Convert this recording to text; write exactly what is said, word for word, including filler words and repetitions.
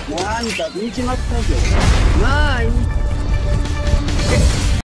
なんか見ちまったぞ。まあいい。